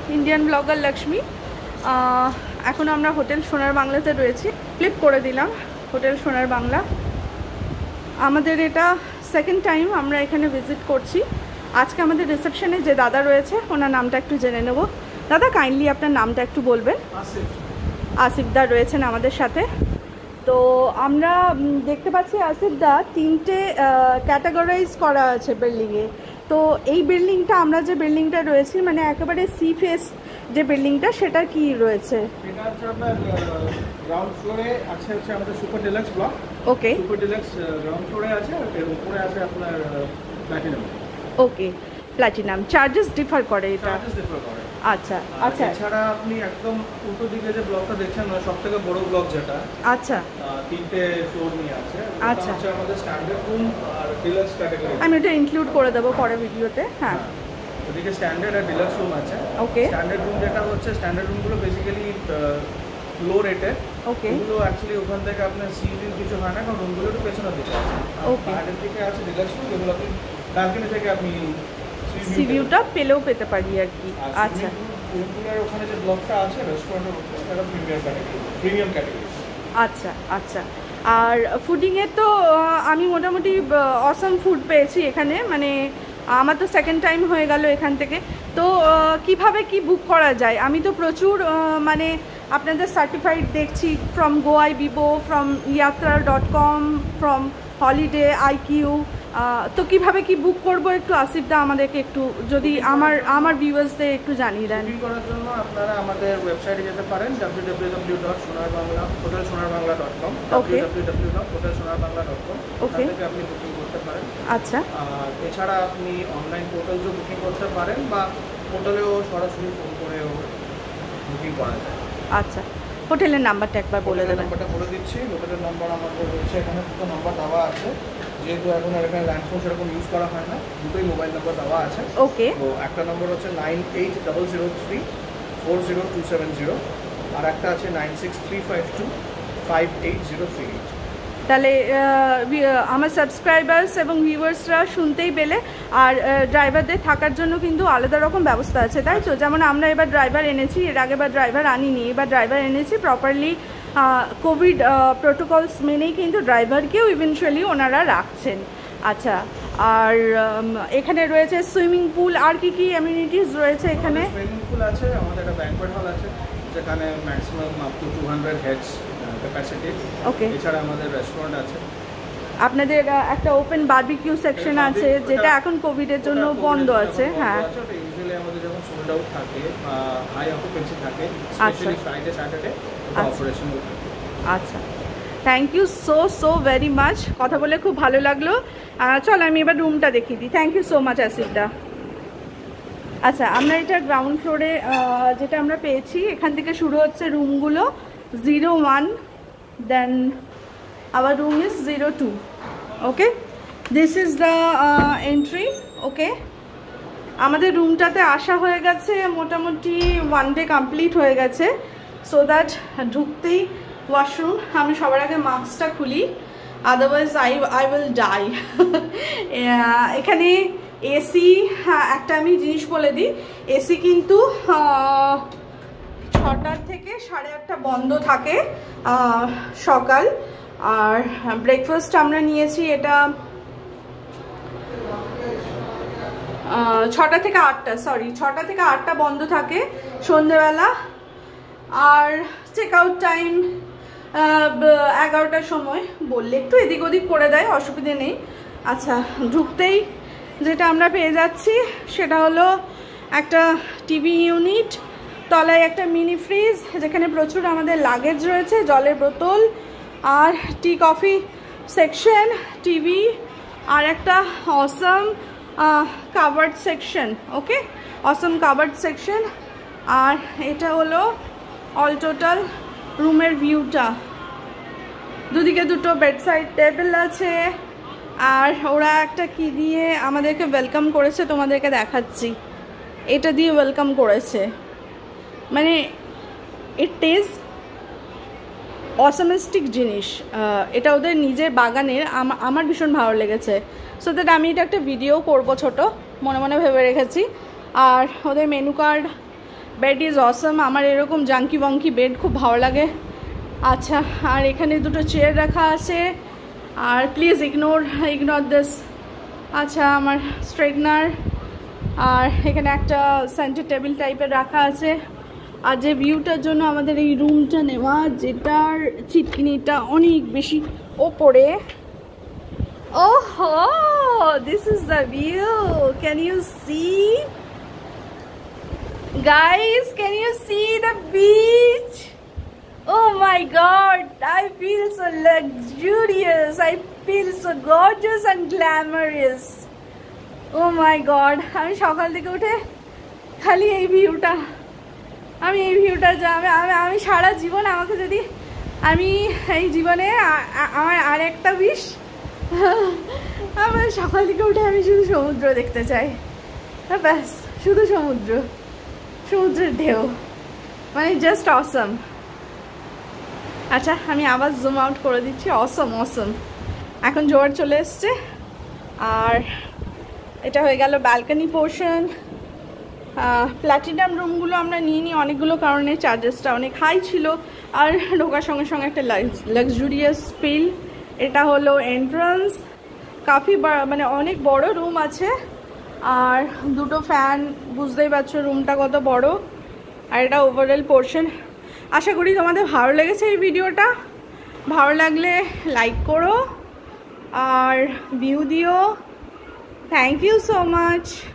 Indian blogger Lakshmi. এখন আমরা hotel সোনার বাংলাতে রয়েছি। ক্লিক করে দিলাম হোটেল সোনার বাংলা। আমাদের এটা সেকেন্ড টাইম আমরা এখানে ভিজিট করছি। আজকে আমাদের রিসেপশনে যে দাদা রয়েছে ওনার নামটা একটু জেনে নেব। দাদা কাইন্ডলি আপনার নামটা একটু বলবেন। আসিফ দা রয়েছেন আমাদের সাথে। তো আমরা দেখতে পাচ্ছি আসিফ দা তিনটে ক্যাটাগরাইজ করা আছে বিল্ডিংয়ে। তো এই বিল্ডিংটা আমরা যে বিল্ডিংটা রয়েছি মানে একেবারে সি ফেস যে বিল্ডিংটা সেটা কি রয়েছে? এটা হচ্ছে আপনার গ্রাউন্ড ফ্লোরে আছে হচ্ছে আমাদের super deluxe block. Okay, super deluxe ground ফ্লোরে আছে আর এর উপরে আছে আপনার platinum. Okay, platinum charges differ করে এটা? চার্জেস ডিফার করে। আচ্ছা আচ্ছা। এছাড়া আপনি একদম উল্টো দিকে যে ব্লকটা দেখছেন না সবথেকে বড় ব্লক যেটা, আচ্ছা, তিনটে ফ্লোর নিয়ে আছে। আচ্ছা, হচ্ছে আমাদের স্ট্যান্ডার্ড রুম আর ডিলাক্স ক্যাটাগরি। আমি এটা ইনক্লুড করে দেবো পরে ভিডিওতে। হ্যাঁ, ওদিকে স্ট্যান্ডার্ড আর ডিলাক্স রুম আছে। ওকে, স্ট্যান্ডার্ড রুম যেটা হচ্ছে স্ট্যান্ডার্ড রুমগুলো বেসিক্যালি লো রেটে। ওকে, এগুলো অ্যাকচুয়ালি ওখান থেকে আপনার সি ভিউ কিছু হয় না কারণ রুমগুলো একটু পেছনের দিকে আছে। ওকে, বাইরের দিকে আছে ডিলাক্স রুম যেগুলো আপনি ব্যালকনি থেকে আপনি সি ভিউটা পেলেও পেতে পারি আর কি। আচ্ছা, রুমগুলোর ওখানে যে ব্লকটা আছে রেস্টুরেন্টের উপরে সেটা প্রিমিয়াম ক্যাটাগরি। আচ্ছা আচ্ছা। আর ফুডিংয়ে তো আমি মোটামুটি অসম ফুড পেয়েছি এখানে, মানে আমার তো সেকেন্ড টাইম হয়ে গেল এখান থেকে। তো কিভাবে কি বুক করা যায়? আমি তো প্রচুর মানে আপনাদের সার্টিফাইড দেখছি from Goibibo, from Yatra dot com, from holiday IQ. তো কিভাবে কি বুক করবো একটু আসিফ দা আমাদেরকে একটু যদি আমার ভিউয়ার্সদের একটু জানিয়ে দেন। বুকিং করার জন্য আপনারা আমাদের ওয়েবসাইটে যেতে পারেন www.sonarbangla.com, www.hotelsonarbangla.com। ওখান থেকে আপনি বুকিং করতে পারেন। আচ্ছা, আর এছাড়া আপনি অনলাইন পোর্টালেও বুকিং করতে পারেন বা পোর্টালেও সরাসরি ফোন করেও বুকিং করা যায়। আচ্ছা, হোটেলের নাম্বারটা একবার বলে দেবেন। নাম্বারটা বলে দিচ্ছি। হোটেলের নাম্বার আমাদের রয়েছে এখানে, দুটো নাম্বার দেওয়া আছে। যেহেতু এখন আর এখানে ল্যান্ডফোন সেরকম ইউজ করা হয় না, দুটোই মোবাইল নাম্বার দেওয়া আছে। ওকে, তো একটা নম্বর হচ্ছে 9800340270 আর একটা আছে 9635258038। তাহলে আমার সাবস্ক্রাইবার্স এবং ভিউয়ার্সরা শুনতেই পেলে। আর ড্রাইভারদের থাকার জন্য কিন্তু আলাদা রকম ব্যবস্থা আছে, তাই তো? যেমন আমরা এবার ড্রাইভার এনেছি, এর আগেবার ড্রাইভার আনিনি, এবার ড্রাইভার এনেছি প্রপারলি কোভিড প্রোটোকলস মেনেই কিন্তু ড্রাইভারকেও ইভেনচুয়ালি ওনারা রাখছেন। আচ্ছা, আর এখানে রয়েছে সুইমিং পুল, আর কি কি অ্যামিনিটিস রয়েছে এখানে? সুইমিং পুল আছে, আমাদের একটা ব্যাংকোয়েট হল আছে যেখানে maximum up to 200 heads capacity. Okay, এছাড়া আমাদের রেস্টুরেন্ট আছে। আপনাদের একটা ওপেন বারবিকিউ সেকশন আছে যেটা এখন কোভিডের জন্য বন্ধ আছে। হ্যাঁ, ইউজুয়ালি আমাদের যখন সোল্ড আউট থাকে বা হাই অকুপেন্সি থাকে, স্পেশালি ফ্রাইডে স্যাটারডে অপারেশন থাকে। আচ্ছা, thank you so very much. কথা বলে খুব ভালো লাগলো। চল আমি এবার রুমটা দেখিয়ে দিই। থ্যাংক ইউ সো মাচ আসিফদা। আচ্ছা, আমরা এটা গ্রাউন্ড ফ্লোরে যেটা আমরা পেয়েছি, এখান থেকে শুরু হচ্ছে রুমগুলো 01, then our room is 02। Okay, this is the entry. Okay, আমাদের রুমটাতে আসা হয়ে গেছে মোটামুটি 1 ডে কমপ্লিট হয়ে গেছে। সো দ্যাট ঢুকতেই ওয়াশরুম, আমি সবার আগে মাস্কটা খুলি, আদারওয়াইজ আই উইল ডাই। এখানে এসি, একটা আমি জিনিস বলে দিই, এসি কিন্তু 6টার থেকে 8:30 বন্ধ থাকে সকাল। আর ব্রেকফাস্ট আমরা নিয়েছি, এটা 6টা থেকে 8টা, সরি 6টা থেকে 8টা বন্ধ থাকে সন্ধেবেলা। আর চেক আউট টাইম 11টার সময়, বললে একটু এদিক ওদিক করে দেয়, অসুবিধে নেই। আচ্ছা, ঢুকতেই যেটা আমরা পেয়ে যাচ্ছি সেটা হলো একটা টিভি ইউনিট, তলায় একটা মিনি ফ্রিজ যেখানে প্রচুর আমাদের লাগেজ রয়েছে, জলের বোতল, আর টি কফি সেকশন, টিভি, আর একটা awesome cupboard section. Okay, awesome cupboard section. আর এটা হলো অল টোটাল রুমের ভিউটা। দুদিকে দুটো বেডসাইড টেবিল আছে, আর ওরা একটা কি দিয়ে আমাদেরকে ওয়েলকাম করেছে তোমাদেরকে দেখাচ্ছি। এটা দিয়ে ওয়েলকাম করেছে, মানে ইট ইজ অসমেস্টিক জিনিস। এটা ওদের নিজের বাগানের, আমার ভীষণ ভালো লেগেছে। সো দ্যাট আমি এটা একটা ভিডিও করব ছোট, মনে মনে ভেবে রেখেছি। আর ওদের menu card bed is awesome. আমার এরকম জাঙ্কি বঙ্কি বেড খুব ভালো লাগে। আচ্ছা, আর এখানে দুটো চেয়ার রাখা আছে। আর প্লিজ ইগনোর দিস। আচ্ছা, আমার স্ট্রেটনার, আর এখানে একটা সেন্টার টেবিল টাইপের রাখা আছে। আর যে ভিউটার জন্য আমাদের এই রুমটা নেওয়া, যেটার চিটকিনিটা অনেক বেশি ওপরে। ওহো, this is the view. Can you see guys, can you see the beach? Oh my god, I feel so luxurious, I feel so gorgeous and glamorous. Oh my god, আমি সকাল থেকে উঠে খালি এই ভিউটা, আমি সারা জীবন, আমাকে যদি আমি এই জীবনে আমার আর একটা উইশ, আমার সকাল থেকে উঠে আমি শুধু সমুদ্র দেখতে চাই, ব্যাস, শুধু সমুদ্রের ঢেউ, মানে জাস্ট অসম। আচ্ছা, আমি আবার জুম আউট করে দিচ্ছি। অসম। এখন জোয়ার চলে এসছে। আর এটা হয়ে গেল ব্যালকনি পোর্শন। প্ল্যাটিনাম রুমগুলো আমরা নিইনি অনেকগুলো কারণে, চার্জেসটা অনেক হাই ছিল। আর ঢোকার সঙ্গে সঙ্গে একটা লাক্সুরিয়াস ফিল। এটা হলো এন্ট্রান্স। কাফি মানে অনেক বড় রুম আছে, আর দুটো ফ্যান, বুঝতেই পারছো রুমটা কত বড়। আর এটা ওভারঅল পোর্শন। আশা করি তোমাদের ভালো লেগেছে এই ভিডিওটা। ভালো লাগলে লাইক করো আর ভিউ দিও। Thank you so much.